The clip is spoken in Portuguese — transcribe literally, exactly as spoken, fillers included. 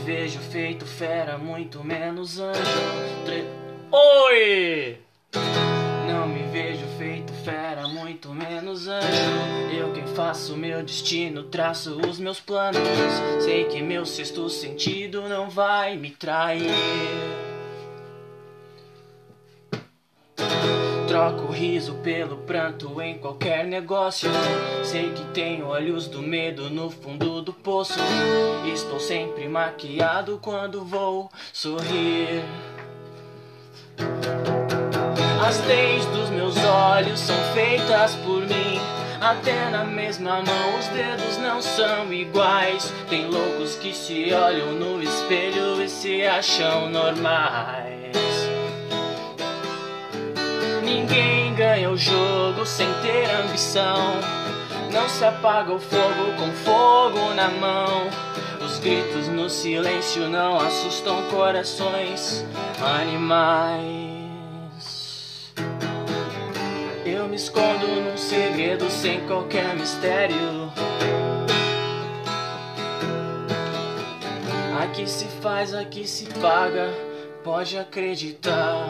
vejo feito fera, muito menos anjo. Tre... Oi! Não me vejo feito fera, muito menos anjo. Eu quem faço meu destino, traço os meus planos. Sei que meu sexto sentido não vai me trair. Troco o riso pelo pranto em qualquer negócio. Sei que tenho olhos do medo no fundo do poço. Estou sempre maquiado quando vou sorrir. As leis dos meus olhos são feitas por mim. Até na mesma mão os dedos não são iguais. Tem loucos que se olham no espelho e se acham normais. Ninguém ganha o jogo sem ter ambição. Não se apaga o fogo com fogo na mão. Os gritos no silêncio não assustam corações animais. Eu me escondo num segredo sem qualquer mistério. Aqui se faz, aqui se paga, pode acreditar.